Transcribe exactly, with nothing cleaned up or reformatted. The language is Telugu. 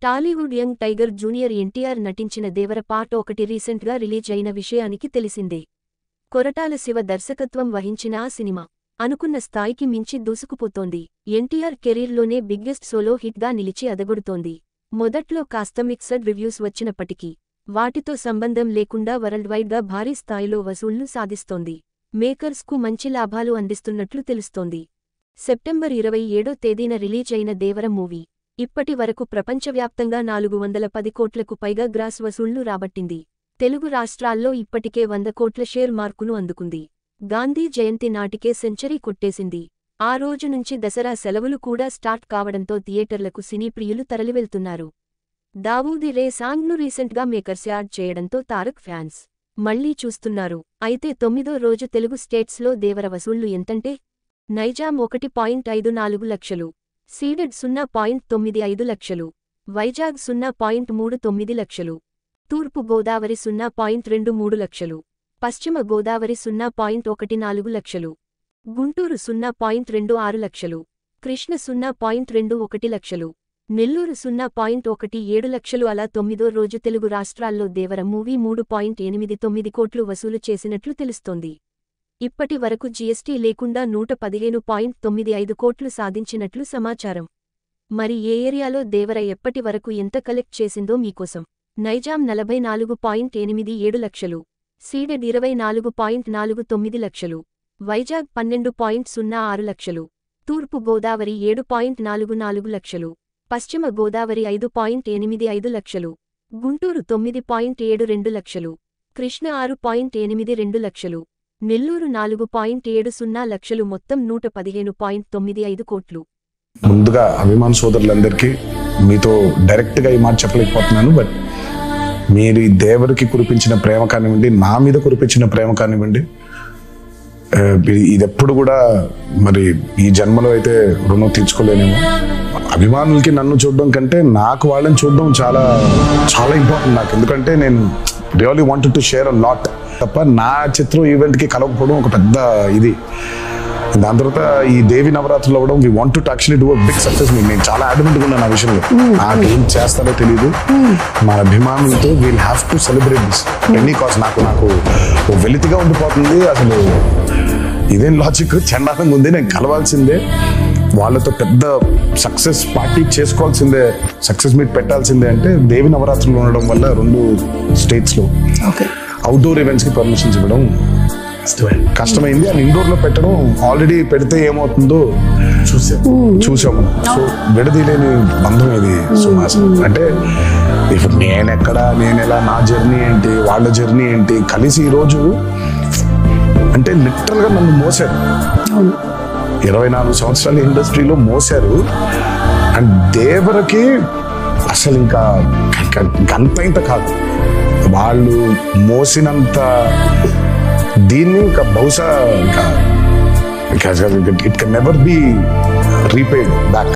Tollywood young tiger junior NTR నటించిన దేవర పార్ట్ ఒకటి రీసెంట్ గా రిలీజ్ అయిన విషయానికి తెలిసిందే. కొరటాల శివ దర్శకత్వం వహించిన ఆ సినిమా అనుకున్న స్థాయికి మించి దూసుకుపోతోంది. ఎన్టీఆర్ కెరీర్లోనే బిగ్గెస్ట్ సోలో హిట్ గా నిలిచి అదగొడుతోంది. మొదట్లో కాస్త మిక్సడ్ రివ్యూస్ వచ్చినప్పటికీ వాటితో సంబంధం లేకుండా వరల్డ్ వైడ్ గా భారీ స్థాయిలో వసూళ్లు సాధిస్తోంది. మేకర్స్ కు మంచి లాభాలు అందిస్తున్నట్లు తెలుస్తోంది. సెప్టెంబర్ ఇరవై ఏడో తేదీన రిలీజ్ అయిన దేవర మూవీ ఇప్పటి వరకు ప్రపంచవ్యాప్తంగా నాలుగు వందల పది కోట్లకు పైగా గ్రాస్ వసూళ్లు రాబట్టింది. తెలుగు రాష్ట్రాల్లో ఇప్పటికే వంద కోట్ల షేర్ మార్కును అందుకుంది. గాంధీ జయంతి నాటికే సెంచరీ కొట్టేసింది. ఆ రోజు నుంచి దసరా సెలవులు కూడా స్టార్ట్ కావడంతో థియేటర్లకు సినీ ప్రియులు తరలివెళ్తున్నారు. దావూది రే సాంగ్ను రీసెంట్గా మేకర్స్ యాడ్ చేయడంతో తారక్ ఫ్యాన్స్ మళ్లీ చూస్తున్నారు. అయితే తొమ్మిదో రోజు తెలుగు స్టేట్స్లో దేవర వసూళ్లు ఎంతంటే నైజాం ఒకటి పాయింట్ ఐదు నాలుగు లక్షలు, సీడెడ్ సున్నా పాయింట్ తొమ్మిది ఐదు లక్షలు, వైజాగ్ సున్నా పాయింట్ మూడు తొమ్మిది లక్షలు, తూర్పు గోదావరి సున్నా పాయింట్ రెండు మూడు లక్షలు, పశ్చిమ గోదావరి సున్నా పాయింట్ ఒకటి నాలుగు లక్షలు, గుంటూరు సున్నా పాయింట్ రెండు ఆరు లక్షలు, కృష్ణ సున్నా పాయింట్ రెండు ఒకటి లక్షలు, నెల్లూరు సున్నా పాయింట్ ఒకటి ఏడు లక్షలు. అలా తొమ్మిదో రోజు తెలుగు రాష్ట్రాల్లో దేవర మూవీ మూడు పాయింట్ ఎనిమిది తొమ్మిది కోట్లు వసూలు చేసినట్లు తెలుస్తోంది. ఇప్పటి వరకు జీఎస్టీ లేకుండా నూట పదిహేను పాయింట్ తొమ్మిది ఐదు కోట్లు సాధించినట్లు సమాచారం. మరి ఏ ఏరియాలో దేవర ఎప్పటి వరకు ఎంత కలెక్ట్ చేసిందో మీకోసం. నైజాం నలభై నాలుగు పాయింట్ ఎనిమిది ఏడు లక్షలు, సీడెడ్ ఇరవై నాలుగు పాయింట్ నాలుగు తొమ్మిది లక్షలు, వైజాగ్ పన్నెండు పాయింట్ సున్నా ఆరు లక్షలు, తూర్పు గోదావరి ఏడు పాయింట్ నాలుగు నాలుగు లక్షలు, పశ్చిమ గోదావరి ఐదు పాయింట్ ఎనిమిది ఐదు లక్షలు, గుంటూరు తొమ్మిది పాయింట్ ఏడు రెండు లక్షలు, కృష్ణ ఆరు పాయింట్ ఎనిమిది రెండు లక్షలు, నెల్లూరు నాలుగు పాయింట్ ఏడు సున్నా లక్షలు. మొత్తం నూట పదిహేను పాయింట్ తొమ్మిది ఐదు కోట్లు. ముందుగా అభిమాన సోదరులందరికీ మీతో డైరెక్ట్గా ఈ మాట చెప్పలేకపోతున్నాను. బట్ మీరు ఈ దేవరికి కురిపించిన ప్రేమ కానివ్వండి, నా మీద కురిపించిన ప్రేమ కానివ్వండి, ఇది ఎప్పుడు కూడా మరి ఈ జన్మలో అయితే రుణం తీర్చుకోలేనేమో. అభిమానులకి నన్ను చూడడం కంటే నాకు వాళ్ళని చూడడం చాలా చాలా ఇంపార్టెంట్ నాకు. ఎందుకంటే నేను really wanted to share a lot తప్ప నా చిత్రం ఈవెంట్కి కలవకపోవడం ఒక పెద్ద ఇది. దాని తర్వాత ఈ దేవి నవరాత్రులు అవ్వడం, we want to actually do a big success. నేను చాలా అడ్మెంట్గా ఉన్నాను ఆ విషయంలో. నాకు ఏం చేస్తారో తెలియదు. మా అభిమానులతో we'll have to celebrate this any cost. నాకు నాకు వెలితిగా ఉండిపోతుంది. అసలు ఇదేం లాజిక్, చండాలంగా ఉంది. నేను కలవాల్సిందే, వాళ్ళతో పెద్ద సక్సెస్ పార్టీ చేసుకోవాల్సిందే, సక్సెస్ మీట్ పెట్టాల్సిందే. అంటే దేవి నవరాత్రులు ఉండడం వల్ల రెండు స్టేట్స్లో అవుట్డోర్ ఈవెంట్స్కి పర్మిషన్స్ ఇవ్వడం కష్టమైంది. అండ్ ఇండోర్లో పెట్టడం ఆల్రెడీ పెడితే ఏమవుతుందో చూసాము చూసాము సో విడదీలేని బంధం ఇది సుమాస్. అంటే ఇప్పుడు నేనెక్కడ, నేను ఎలా, నా జర్నీ ఏంటి, వాళ్ళ జర్నీ ఏంటి, కలిసి ఈరోజు అంటే లిటరల్గా నన్ను మోసారు. ఇరవై నాలుగు సంవత్సరాల ఇండస్ట్రీలో మోసారు. అండ్ దేవరకి అసలు ఇంకా అంత ఇంత కాదు, వాళ్ళు మోసినంత దీన్ని ఇంకా బహుశా ఇంకా it can never be repaid back.